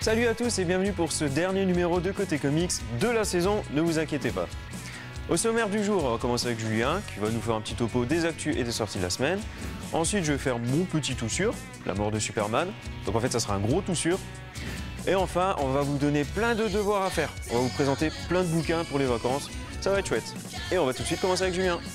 Salut à tous et bienvenue pour ce dernier numéro de Côté Comics de la saison, ne vous inquiétez pas. Au sommaire du jour, on va commencer avec Julien qui va nous faire un petit topo des actus et des sorties de la semaine. Ensuite, je vais faire mon petit tout sûr, la mort de Superman. Donc en fait, ça sera un gros tout sûr. Et enfin, on va vous donner plein de devoirs à faire. On va vous présenter plein de bouquins pour les vacances. Ça va être chouette. Et on va tout de suite commencer avec Julien.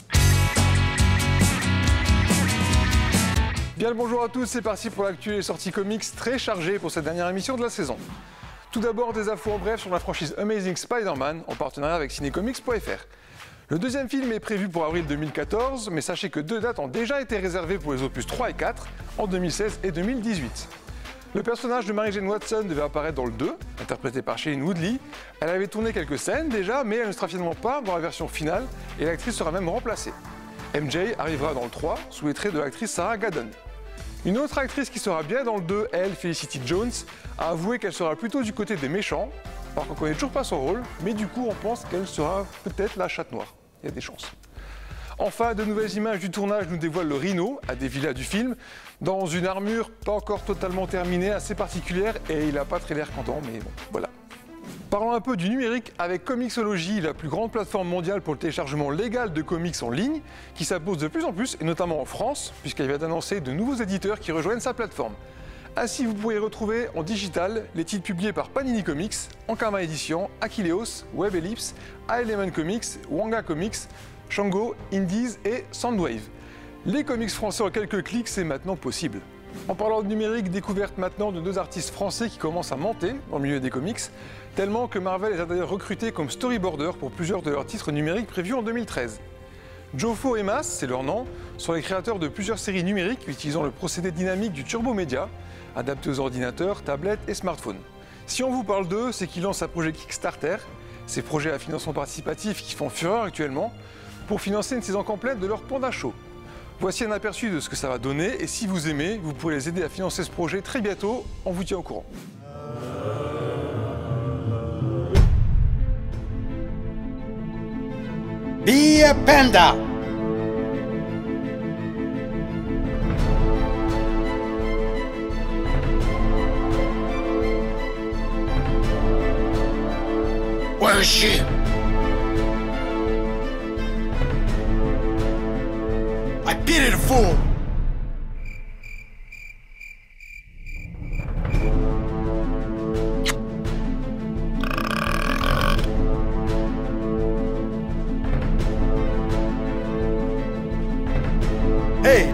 Bien le bonjour à tous, c'est parti pour l'actu et les sorties comics très chargées pour cette dernière émission de la saison. Tout d'abord, des infos en bref sur la franchise Amazing Spider-Man en partenariat avec cinecomics.fr. Le deuxième film est prévu pour avril 2014, mais sachez que 2 dates ont déjà été réservées pour les opus 3 et 4 en 2016 et 2018. Le personnage de Mary Jane Watson devait apparaître dans le 2, interprété par Shailene Woodley. Elle avait tourné quelques scènes déjà, mais elle ne sera finalement pas dans la version finale et l'actrice sera même remplacée. MJ arrivera dans le 3 sous les traits de l'actrice Sarah Gadon. Une autre actrice qui sera bien dans le 2, elle, Felicity Jones, a avoué qu'elle sera plutôt du côté des méchants, alors qu'on ne connaît toujours pas son rôle, mais du coup on pense qu'elle sera peut-être la Chatte Noire. Il y a des chances. Enfin, de nouvelles images du tournage nous dévoilent le Rhino, à des villas du film, dans une armure pas encore totalement terminée, assez particulière, et il n'a pas très l'air content, mais bon, voilà. Parlons un peu du numérique avec Comixology, la plus grande plateforme mondiale pour le téléchargement légal de comics en ligne, qui s'impose de plus en plus, et notamment en France, puisqu'elle vient d'annoncer de nouveaux éditeurs qui rejoignent sa plateforme. Ainsi, vous pourrez retrouver en digital les titres publiés par Panini Comics, Ankama Édition, Achilleos, Web Ellipse, A-Element Comics, Wanga Comics, Shango, Indies et Soundwave. Les comics français en quelques clics, c'est maintenant possible. En parlant de numérique, découverte maintenant de 2 artistes français qui commencent à monter dans le milieu des comics, tellement que Marvel les a d'ailleurs recrutés comme storyboarders pour plusieurs de leurs titres numériques prévus en 2013. Jofo et Mas, c'est leur nom, sont les créateurs de plusieurs séries numériques utilisant le procédé dynamique du Turbo Media, adapté aux ordinateurs, tablettes et smartphones. Si on vous parle d'eux, c'est qu'ils lancent un projet Kickstarter, ces projets à financement participatif qui font fureur actuellement, pour financer une saison complète de leur Panda Show. Voici un aperçu de ce que ça va donner et si vous aimez, vous pouvez les aider à financer ce projet très bientôt, on vous tient au courant. Be a panda! Where is she? I pity the fool! Hey!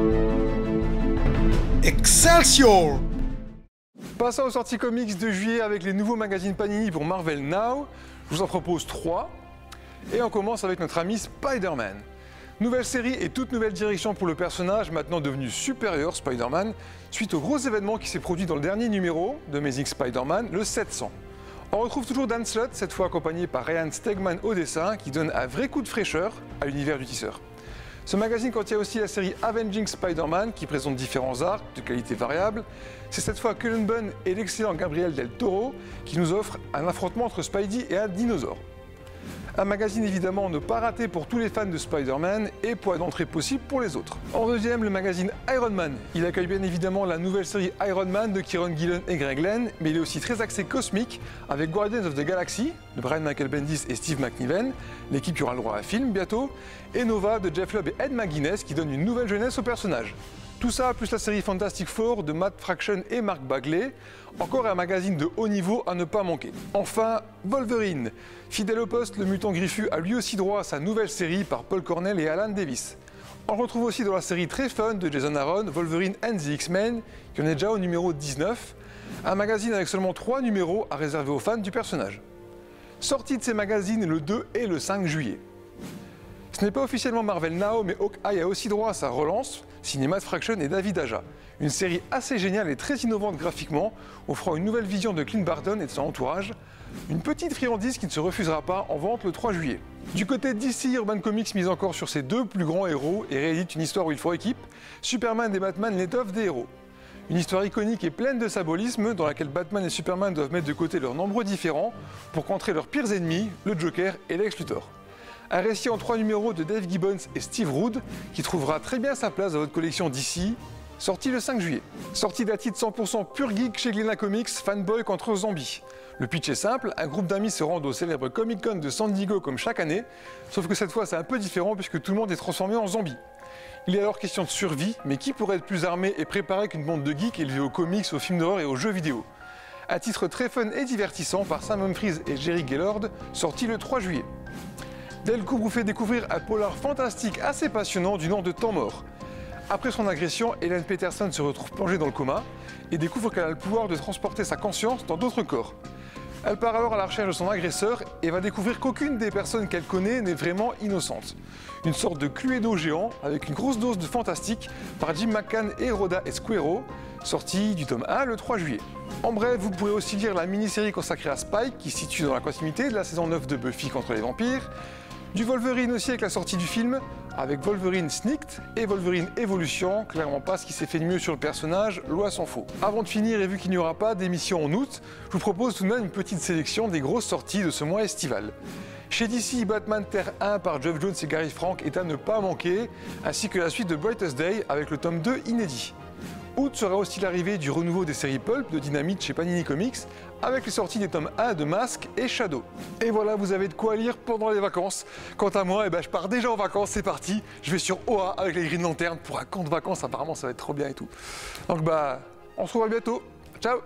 Excelsior! Passons aux sorties comics de juillet avec les nouveaux magazines Panini pour Marvel Now. Je vous en propose 3. Et on commence avec notre ami Spider-Man. Nouvelle série et toute nouvelle direction pour le personnage, maintenant devenu supérieur Spider-Man, suite au gros événement qui s'est produit dans le dernier numéro de Amazing Spider-Man, le 700. On retrouve toujours Dan Slott, cette fois accompagné par Ryan Stegman au dessin, qui donne un vrai coup de fraîcheur à l'univers du tisseur. Ce magazine contient aussi la série Avenging Spider-Man, qui présente différents arcs de qualité variable. C'est cette fois Cullen Bunn et l'excellent Gabriel Del Toro qui nous offrent un affrontement entre Spidey et un dinosaure. Un magazine évidemment ne pas raté pour tous les fans de Spider-Man et point d'entrée possible pour les autres. En deuxième, le magazine Iron Man. Il accueille bien évidemment la nouvelle série Iron Man de Kieron Gillen et Greg Land, mais il est aussi très axé cosmique avec Guardians of the Galaxy de Brian Michael Bendis et Steve McNiven, l'équipe qui aura le droit à un film bientôt, et Nova de Jeff Lubb et Ed McGuinness qui donne une nouvelle jeunesse au personnage. Tout ça, plus la série Fantastic Four de Matt Fraction et Mark Bagley. Encore un magazine de haut niveau à ne pas manquer. Enfin, Wolverine. Fidèle au poste, le mutant griffu a lui aussi droit à sa nouvelle série par Paul Cornell et Alan Davis. On retrouve aussi dans la série très fun de Jason Aaron, Wolverine and the X-Men, qui en est déjà au numéro 19. Un magazine avec seulement 3 numéros à réserver aux fans du personnage. Sortie de ces magazines le 2 et le 5 juillet. Ce n'est pas officiellement Marvel Now, mais Hawkeye a aussi droit à sa relance, signée Matt Fraction et David Aja. Une série assez géniale et très innovante graphiquement, offrant une nouvelle vision de Clint Barton et de son entourage. Une petite friandise qui ne se refusera pas en vente le 3 juillet. Du côté de DC, Urban Comics mise encore sur ses 2 plus grands héros et réédite une histoire où il faut équipe, Superman et Batman l'étoffe des héros. Une histoire iconique et pleine de symbolisme dans laquelle Batman et Superman doivent mettre de côté leurs nombreux différends pour contrer leurs pires ennemis, le Joker et Lex Luthor. Un récit en 3 numéros de Dave Gibbons et Steve Rude qui trouvera très bien sa place dans votre collection DC sorti le 5 juillet. Sortie d'un titre 100% pur geek chez Glénat Comics, Fanboy contre Zombie. Le pitch est simple, un groupe d'amis se rendent au célèbre Comic Con de San Diego comme chaque année, sauf que cette fois c'est un peu différent puisque tout le monde est transformé en zombie. Il est alors question de survie, mais qui pourrait être plus armé et préparé qu'une bande de geeks élevés aux comics, aux films d'horreur et aux jeux vidéo? Un titre très fun et divertissant par Sam Humphries et Jerry Gaylord, sorti le 3 juillet. Delcourt vous fait découvrir un polar fantastique assez passionnant du nom de Temps mort. Après son agression, Ellen Peterson se retrouve plongée dans le coma et découvre qu'elle a le pouvoir de transporter sa conscience dans d'autres corps. Elle part alors à la recherche de son agresseur et va découvrir qu'aucune des personnes qu'elle connaît n'est vraiment innocente. Une sorte de Cluedo géant avec une grosse dose de fantastique par Jim McCann et Rhoda Esquero, sorti du tome 1 le 3 juillet. En bref, vous pourrez aussi lire la mini-série consacrée à Spike qui se situe dans la continuité de la saison 9 de Buffy contre les vampires, du Wolverine aussi avec la sortie du film, avec Wolverine Sneaked et Wolverine Evolution, clairement pas ce qui s'est fait de mieux sur le personnage, loin s'en faut. Avant de finir, et vu qu'il n'y aura pas d'émission en août, je vous propose tout de même une petite sélection des grosses sorties de ce mois estival. Chez DC, Batman Terre 1 par Geoff Jones et Gary Frank est à ne pas manquer, ainsi que la suite de Brightest Day avec le tome 2 inédit. Août sera aussi l'arrivée du renouveau des séries Pulp de Dynamite chez Panini Comics, avec les sorties des tomes 1 de Mask et Shadow. Et voilà, vous avez de quoi lire pendant les vacances. Quant à moi, je pars déjà en vacances, c'est parti. Je vais sur OA avec les Green Lantern pour un camp de vacances, apparemment ça va être trop bien et tout. Donc on se revoit bientôt. Ciao.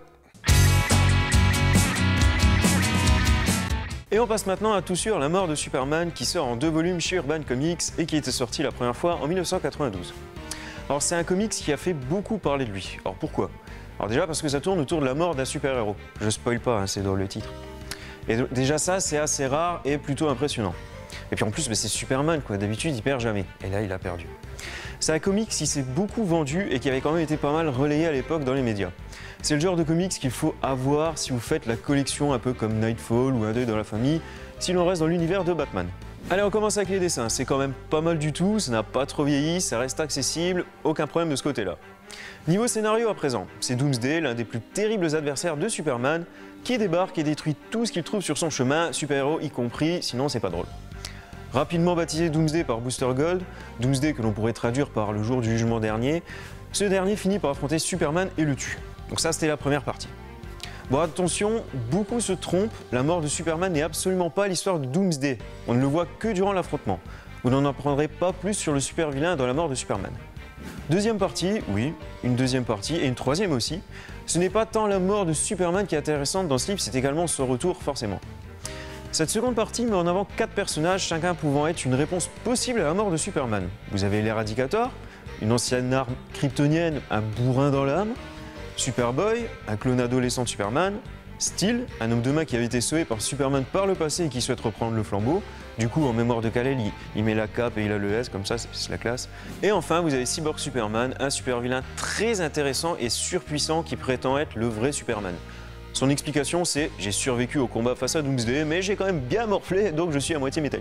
Et on passe maintenant à tout sur La mort de Superman qui sort en 2 volumes chez Urban Comics et qui était sorti la première fois en 1992. Alors c'est un comics qui a fait beaucoup parler de lui. Alors pourquoi? Alors déjà parce que ça tourne autour de la mort d'un super-héros. Je spoil pas, hein, c'est dans le titre. Et déjà ça, c'est assez rare et plutôt impressionnant. Et puis en plus, c'est Superman, quoi. D'habitude, il perd jamais. Et là, il a perdu. C'est un comics qui s'est beaucoup vendu et qui avait quand même été pas mal relayé à l'époque dans les médias. C'est le genre de comics qu'il faut avoir si vous faites la collection un peu comme Nightfall ou Un deuil dans la famille, si l'on reste dans l'univers de Batman. Allez, on commence avec les dessins. C'est quand même pas mal du tout, ça n'a pas trop vieilli, ça reste accessible, aucun problème de ce côté-là. Niveau scénario à présent, c'est Doomsday, l'un des plus terribles adversaires de Superman, qui débarque et détruit tout ce qu'il trouve sur son chemin, super-héros y compris, sinon c'est pas drôle. Rapidement baptisé Doomsday par Booster Gold, Doomsday que l'on pourrait traduire par le jour du jugement dernier, ce dernier finit par affronter Superman et le tue. Donc ça, c'était la première partie. Bon, attention, beaucoup se trompent, la mort de Superman n'est absolument pas l'histoire de Doomsday. On ne le voit que durant l'affrontement. Vous n'en apprendrez pas plus sur le super-vilain dans la mort de Superman. Deuxième partie, oui, une deuxième partie et une troisième aussi. Ce n'est pas tant la mort de Superman qui est intéressante dans ce livre, c'est également son retour forcément. Cette seconde partie met en avant 4 personnages, chacun pouvant être une réponse possible à la mort de Superman. Vous avez l'Éradicator, une ancienne arme kryptonienne, un bourrin dans l'âme. Superboy, un clone adolescent de Superman, Steel, un homme de main qui avait été sauvé par Superman par le passé et qui souhaite reprendre le flambeau. Du coup, en mémoire de Kal-El, il met la cape et il a le S, comme ça, c'est la classe. Et enfin, vous avez Cyborg Superman, un super vilain très intéressant et surpuissant qui prétend être le vrai Superman. Son explication, c'est « J'ai survécu au combat face à Doomsday, mais j'ai quand même bien morflé, donc je suis à moitié métallique ».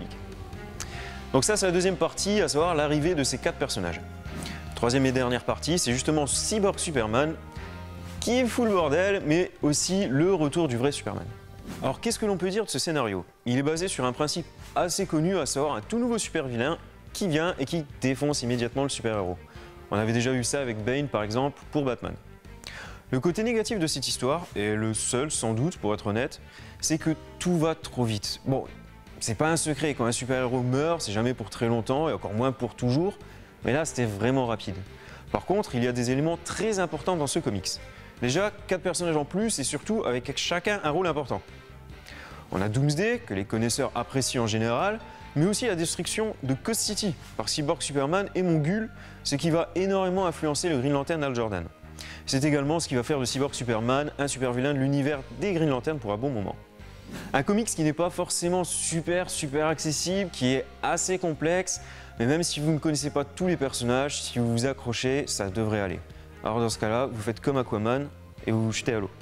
Donc ça, c'est la deuxième partie, à savoir l'arrivée de ces 4 personnages. Troisième et dernière partie, c'est justement Cyborg Superman, qui fout le bordel, mais aussi le retour du vrai Superman. Alors qu'est-ce que l'on peut dire de ce scénario? Il est basé sur un principe assez connu, à savoir un tout nouveau super-vilain qui vient et qui défonce immédiatement le super-héros. On avait déjà vu ça avec Bane par exemple pour Batman. Le côté négatif de cette histoire, et le seul sans doute pour être honnête, c'est que tout va trop vite. Bon, c'est pas un secret, quand un super-héros meurt, c'est jamais pour très longtemps et encore moins pour toujours, mais là c'était vraiment rapide. Par contre, il y a des éléments très importants dans ce comics. Déjà, 4 personnages en plus et surtout avec chacun un rôle important. On a Doomsday, que les connaisseurs apprécient en général, mais aussi la destruction de Coast City par Cyborg Superman et Mongul, ce qui va énormément influencer le Green Lantern Hal Jordan. C'est également ce qui va faire de Cyborg Superman un super vilain de l'univers des Green Lantern pour un bon moment. Un comics qui n'est pas forcément super accessible, qui est assez complexe, mais même si vous ne connaissez pas tous les personnages, si vous vous accrochez, ça devrait aller. Alors dans ce cas-là, vous faites comme Aquaman et vous vous jetez à l'eau.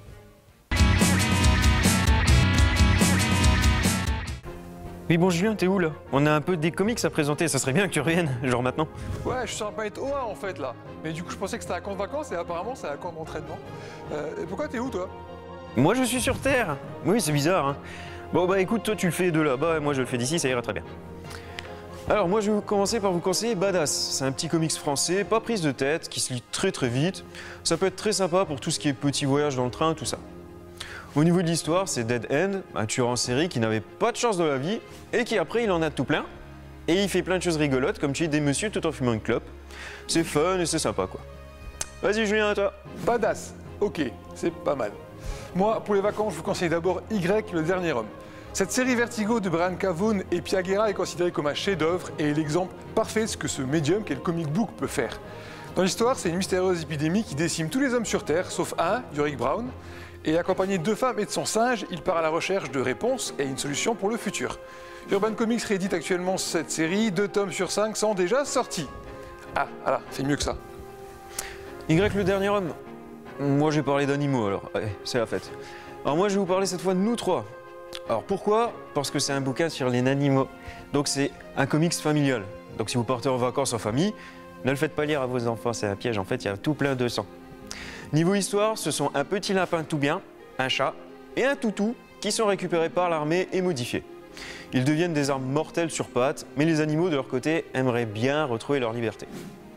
Oui bon Julien, t'es où là? On a un peu des comics à présenter, ça serait bien que tu reviennes, genre maintenant. Ouais, je suis sur un planète OA en fait là. Mais du coup, je pensais que c'était un camp de vacances et apparemment c'est un camp d'entraînement. Et pourquoi t'es où toi? Moi je suis sur Terre. Oui, c'est bizarre hein. Bon bah écoute, toi tu le fais de là-bas et moi je le fais d'ici, ça ira très bien. Alors moi je vais commencer par vous conseiller Badass. C'est un petit comics français, pas prise de tête, qui se lit très très vite. Ça peut être très sympa pour tout ce qui est petit voyage dans le train, tout ça. Au niveau de l'histoire, c'est Dead End, un tueur en série qui n'avait pas de chance dans la vie et qui après il en a tout plein. Et il fait plein de choses rigolotes comme tuer des messieurs tout en fumant une clope. C'est fun et c'est sympa quoi. Vas-y Julien, à toi. Badass, ok, c'est pas mal. Moi, pour les vacances, je vous conseille d'abord Y, le dernier homme. Cette série Vertigo de Brian K. Vaughan et Pia Guerra est considérée comme un chef-d'œuvre et est l'exemple parfait de ce que ce médium qu'est le comic book peut faire. Dans l'histoire, c'est une mystérieuse épidémie qui décime tous les hommes sur Terre, sauf un, Yorick Brown, et accompagné de 2 femmes et de son singe, il part à la recherche de réponses et une solution pour le futur. Urban Comics réédite actuellement cette série, 2 tomes sur 5 sont déjà sortis. Ah, voilà, c'est mieux que ça. Y, le dernier homme. Moi j'ai parlé d'animaux alors, allez, c'est la fête. Alors moi je vais vous parler cette fois de nous trois. Alors pourquoi? Parce que c'est un bouquin sur les animaux. Donc c'est un comics familial. Donc si vous partez en vacances en famille, ne le faites pas lire à vos enfants, c'est un piège, en fait il y a tout plein de sang. Niveau histoire, ce sont un petit lapin tout bien, un chat et un toutou qui sont récupérés par l'armée et modifiés. Ils deviennent des armes mortelles sur pattes, mais les animaux de leur côté aimeraient bien retrouver leur liberté.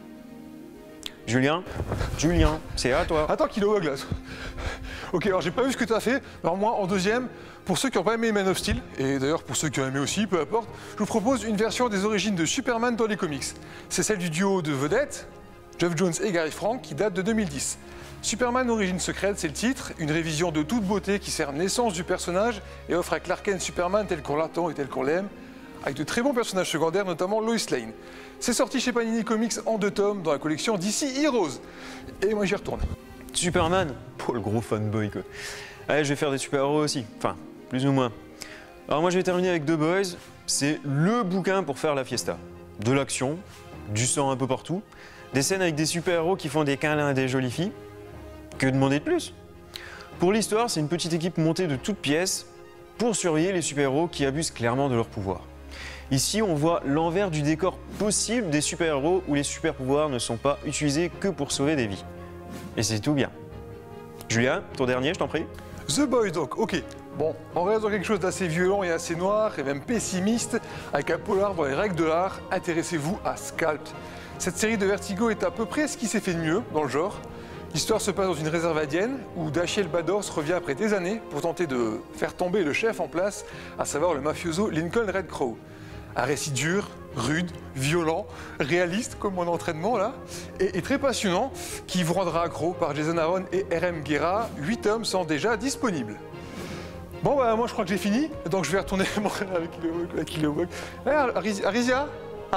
Julien, c'est à toi. Attends qu'il est au glace. Ok, alors j'ai pas vu ce que tu as fait. Alors moi, en deuxième, pour ceux qui n'ont pas aimé Man of Steel, et d'ailleurs pour ceux qui ont aimé aussi, peu importe, je vous propose une version des origines de Superman dans les comics. C'est celle du duo de vedettes, Geoff Jones et Gary Frank, qui date de 2010. Superman Origine secrète, c'est le titre, une révision de toute beauté qui sert naissance du personnage et offre à Clark Kent Superman tel qu'on l'attend et tel qu'on l'aime, avec de très bons personnages secondaires, notamment Lois Lane. C'est sorti chez Panini Comics en 2 tomes dans la collection DC Heroes. Et moi j'y retourne. Superman, oh le gros fanboy quoi. Allez, je vais faire des super-héros aussi, enfin, plus ou moins. Alors moi je vais terminer avec The Boys, c'est le bouquin pour faire la fiesta. De l'action, du sang un peu partout, des scènes avec des super-héros qui font des câlins à des jolies filles. Que demander de plus? Pour l'histoire, c'est une petite équipe montée de toutes pièces pour surveiller les super-héros qui abusent clairement de leur pouvoir. Ici, on voit l'envers du décor possible des super-héros où les super-pouvoirs ne sont pas utilisés que pour sauver des vies. Et c'est tout bien. Julien, ton dernier, je t'en prie. The Boys donc, ok. Bon, on reste dans quelque chose d'assez violent et assez noir et même pessimiste, avec un polar dans les règles de l'art, intéressez-vous à Scalp. Cette série de Vertigo est à peu près ce qui s'est fait de mieux dans le genre. L'histoire se passe dans une réserve indienne où Dashiell Badors revient après des années pour tenter de faire tomber le chef en place, à savoir le mafioso Lincoln Red Crow. Un récit dur, rude, violent, réaliste comme mon entraînement là, et très passionnant, qui vous rendra accro par Jason Aaron et R.M. Guerra. 8 tomes sont déjà disponibles. Bon bah moi je crois que j'ai fini, donc je vais retourner avec Kilowog. Arisia,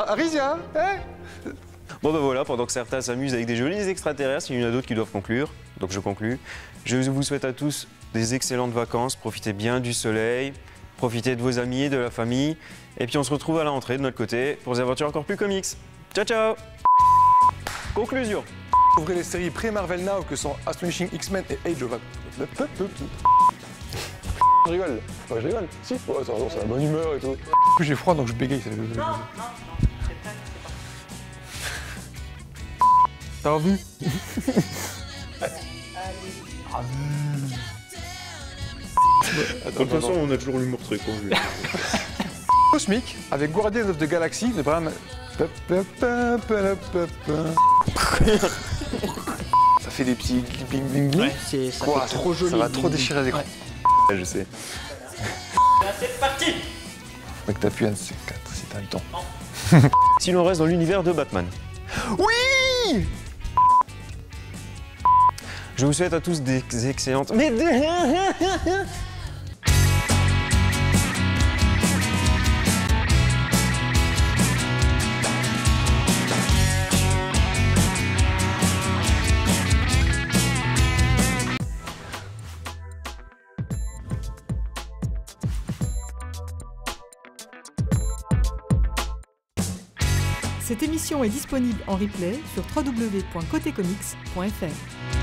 Bon ben voilà, pendant que certains s'amusent avec des jolis extraterrestres, il y en a d'autres qui doivent conclure, donc je conclus. Je vous souhaite à tous des excellentes vacances, profitez bien du soleil, profitez de vos amis, de la famille, et puis on se retrouve à la rentrée de notre côté pour des aventures encore plus comics. Ciao ciao. Conclusion. Ouvrez les séries pré-Marvel Now que sont Astonishing X-Men et Age of... Je rigole. Ouais, je rigole. Si, ouais, c'est la bonne humeur et tout. J'ai froid donc je bégaye. Non. T'as vu? De toute façon, on a toujours l'humour très con. Cosmic avec Guardians of the Galaxy de Brian... Ça fait des petits bing bing bing. Ouais, ça Quoi, fait trop joli. Ça va trop déchirer l'écran. Ouais. Je sais. C'est parti. Mec, t'appuies un C4 si t'as le temps. Si l'on reste dans l'univers de Batman. Oui! Je vous souhaite à tous des excellentes... Mais... Cette émission est disponible en replay sur www.cotecomics.fr.